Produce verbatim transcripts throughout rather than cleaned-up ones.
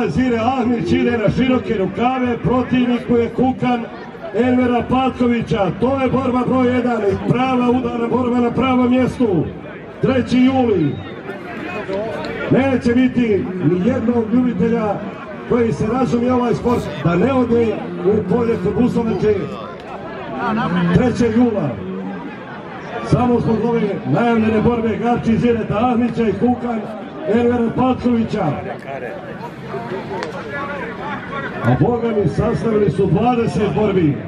Zire Ahmić ide na široke rukave, protivniku je Kukan Envera Patkovića. To je borba broj jedan i prava udara borba na pravom mjestu. treći juli. Neće biti ni jednog ljubitelja koji se razumije ovaj sport da ne ode u polje kod Busovače trećeg jula. Samo zbog ove najavljene borbe Garči Zireta Ahmića i Kukan Envera Patkovića. A boga mi sastavili su dvadeset borbi.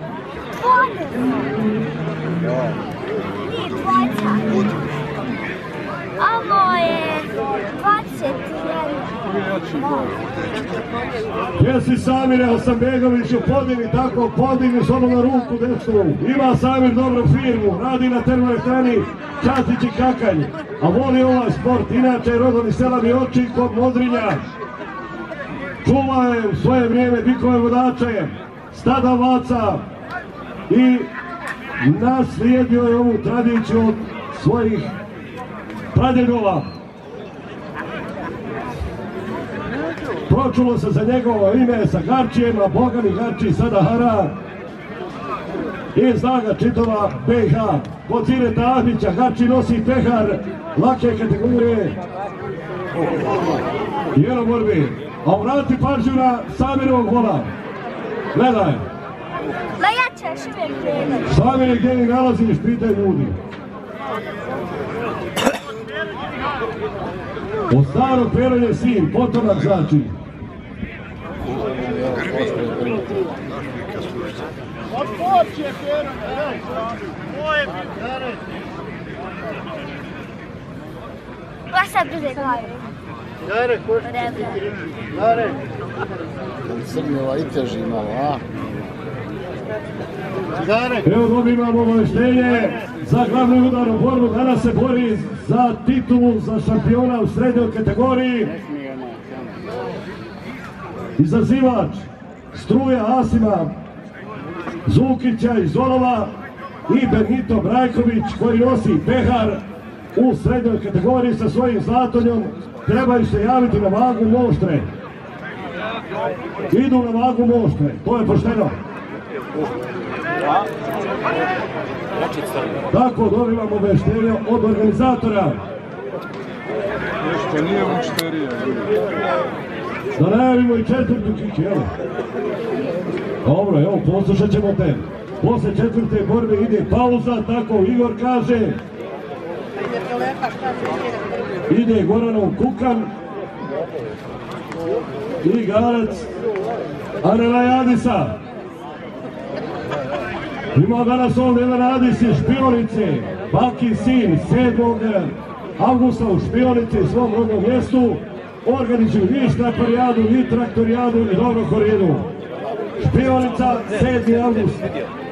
Ovo je dvadeset jedan. Jesi Samire Hasanbegoviću, podigni tako, podigni s onoga ruku desnu. Ima Samir dobru firmu, radi na termoelektrani Čatić i Kakanj, a voli ovaj sport. Inače je rodom iz sela Mioči kod Modrinja. Čuva je u svoje vrijeme bikove vodače, stada ovaca i naslijedio je ovu tradiciju od svojih pradjedova. Pročulo se za njegovo ime sa Garčijem, a boga mi Garči sada hara iz Daga Čitova B i H. Kod Zireta Ahmića Garči nosi pehar lake kategorije i jedno borbi. A vrati pažnju na Samirovog vola. Gledaj. Ma ja ćeš uvijek gledati. Samire, gdje mi nalaziš, pitaj ljudi. Od starog Peran je sin, potomak znači. Pa sad bude glavi. Jare, ko što ti ti Jare. Crnjeva i teži malo, a? Evo dobivamo obavještenje za glavnu udarnu borbu. Danas se bori za titulu za šampiona u srednjoj kategoriji. Izazivač Struja Asima Zukića iz Zolova i Benito Brajković koji nosi pehar u srednjoj kategoriji sa svojim zlatonjom. Trebaju se javiti na vagu moštre. Idu na vagu moštre, to je pošteno. Tako dobivamo obavještenje od organizatora. Nešto nije mušterija. Da najavimo i četvrtu kik, jel? Dobro, evo, poslušat ćemo te. Posle četvrte borbe ide pauza, tako Igor kaže. Ide Goranov Kukan i Garac Anelajadisa. Ima danas ovdje jedan Adis iz Špionice, baki sin, sedmog avgusta u Špionici, svom rodnom mjestu, organizuju i štraparijadu, i traktorijadu, i dobro koridu. Špionica, sedmi avgust.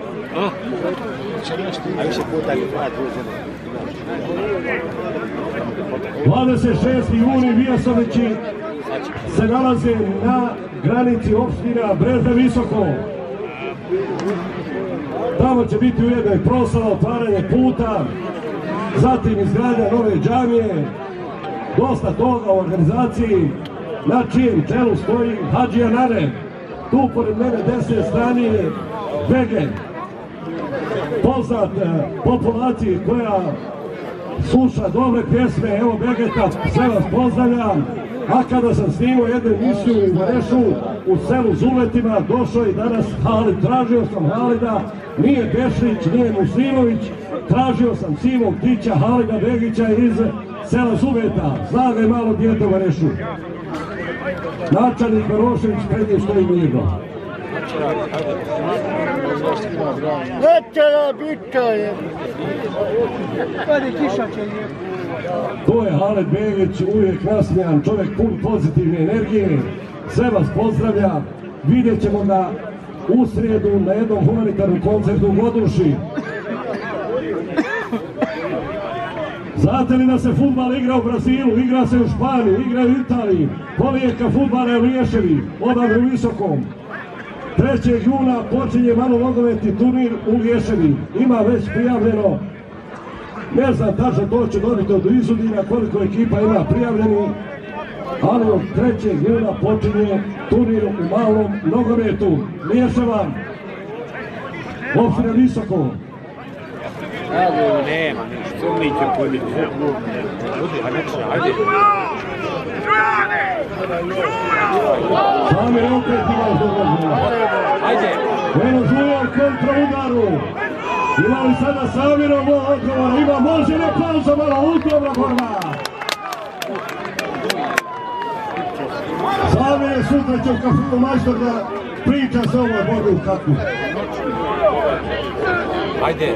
dvadeset šesti juni Vijasovići se nalaze na granici opština Brezda Visoko. Tamo će biti u jednoj proslava otvaranje puta, zatim izgradnja nove džamije, dosta toga u organizaciji, na čijem čelu stoji Hadžija Nane. Tu pored mene desne strane je Bege, poznat populaciji koja sluša dobre pjesme. Evo Begeta, sve vas pozdravljam. A kada sam snimao jednu emisiju u Varešu u selu Zuletima, došao i danas Halid, tražio sam Halida, nije Bešlić, nije Muslimović, tražio sam Simog Tića, Halida Begića iz sela Zuleta, zna ga je malo dijete u Varešu. Načelnik Marošević pred njim stoji mirno. Večera bića je. To je Halid Begić, uvijek nasmijan, čovjek pun pozitivne energije. Sve vas pozdravlja, vidjet ćemo ga u srijedu na jednom humanitarnom koncertu u Goduši. Znate li da se fudbal igra u Brazilu, igra se u Španiji, igra u Italiji, kolijeka fudbala je u Liješevi, odavde u Visokom. trećeg juna počinje malo nogometni turnir u Liješevi, ima već prijavljeno, ne znam tačno, to će dobiti od Izudina koliko ekipa ima prijavljeni, Ali od trećeg juna počinje turnir u malom nogometu. Miješava opština Visoko. Nema ništa, mi će pojeti. Budi, a neće, ajde. Sami opet ima događaja. Ajde. Evo Žuljan kontra udaru. Ima li sada Samirov odgovor? Ima, može ne pauza malo, udobna borba. Samir je sutra će u kafinu majstor da priča se ovoj borbi u kakvu. Ajde.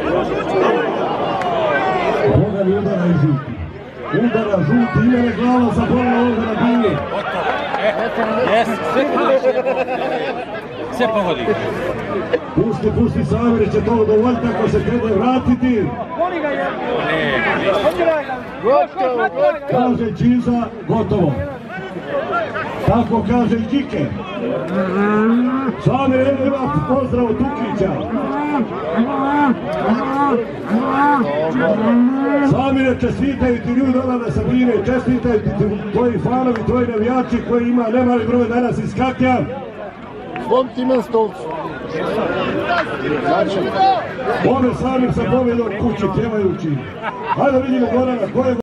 Boga mi udara i žuti. Udara žuti, imene glava za borba ovdje na bini. Jes, sve pogodi. Sve pogodi. Pusti, pusti, Samir će to dovoljiti ako se treba vratiti. Gotovo, gotovo. Kaže Čiza, gotovo. Tako kaže i Kike. Samir ima pozdrav od Tukića. Samire, čestitaju ti ljudi odavde Sabine, čestitaju ti tvoji fanovi, tvoji navijači koji ima nemali broj danas iz Kakja. Slom ti men stolcu. Znači. Ove Samir sa pobjedom kući pjevajući. Hajde vidimo Gorana, ko je